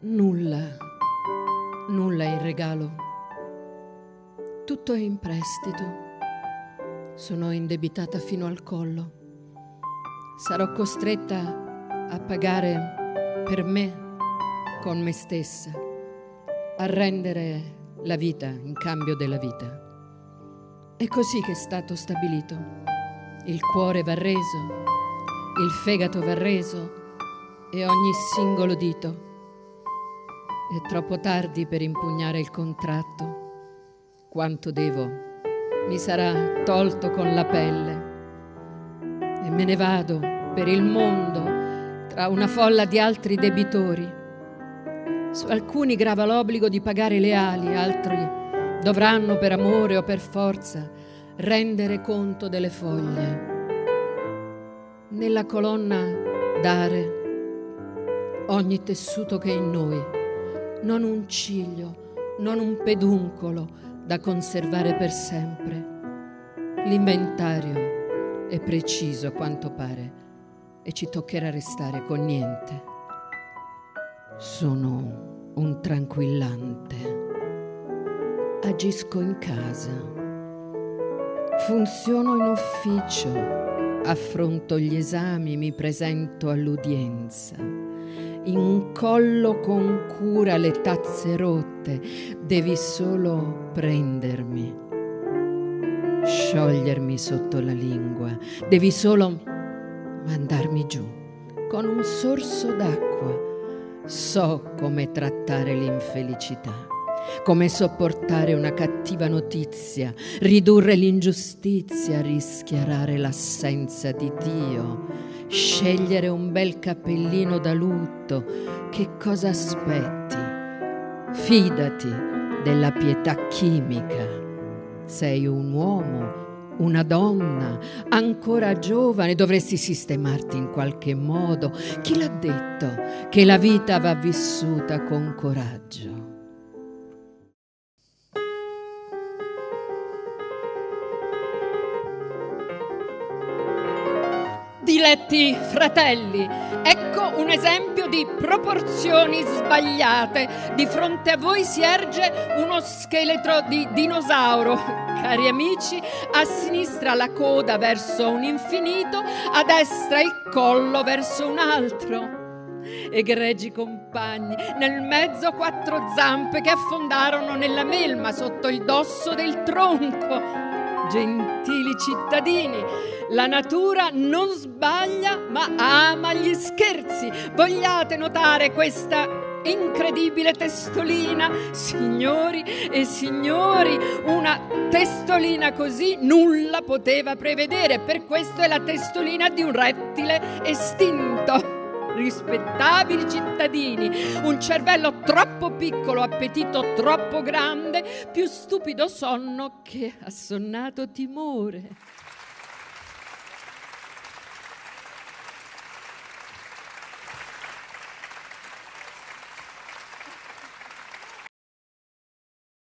Nulla, nulla è in regalo. Tutto è in prestito. Sono indebitata fino al collo. Sarò costretta a pagare per me, con me stessa, a rendere la vita in cambio della vita. È così che è stato stabilito. Il cuore va reso, il fegato va reso e ogni singolo dito. È troppo tardi per impugnare il contratto. Quanto devo mi sarà tolto con la pelle e me ne vado per il mondo tra una folla di altri debitori. Su alcuni grava l'obbligo di pagare le ali, altri dovranno per amore o per forza rendere conto delle foglie. Nella colonna dare ogni tessuto che è in noi, non un ciglio, non un peduncolo da conservare per sempre. L'inventario è preciso a quanto pare e ci toccherà restare con niente. Sono un tranquillante. Agisco in casa. Funziono in ufficio. Affronto gli esami, mi presento all'udienza. Incollo con cura le tazze rotte, devi solo prendermi, sciogliermi sotto la lingua, devi solo mandarmi giù con un sorso d'acqua. So come trattare l'infelicità, come sopportare una cattiva notizia, ridurre l'ingiustizia, rischiarare l'assenza di Dio, scegliere un bel cappellino da lutto. Che cosa aspetti? Fidati della pietà chimica. Sei un uomo, una donna, ancora giovane, dovresti sistemarti in qualche modo. Chi l'ha detto che la vita va vissuta con coraggio? Diletti fratelli, ecco un esempio di proporzioni sbagliate. Di fronte a voi si erge uno scheletro di dinosauro. Cari amici, a sinistra la coda verso un infinito, a destra il collo verso un altro. Egregi compagni, nel mezzo 4 zampe che affondarono nella melma sotto il dosso del tronco. Gentili cittadini, la natura non sbaglia ma ama gli scherzi. Vogliate notare questa incredibile testolina? Signori e signori, una testolina così nulla poteva prevedere. Per questo è la testolina di un rettile estinto. Rispettabili cittadini, un cervello troppo piccolo, appetito troppo grande, più stupido sonno che assonnato timore.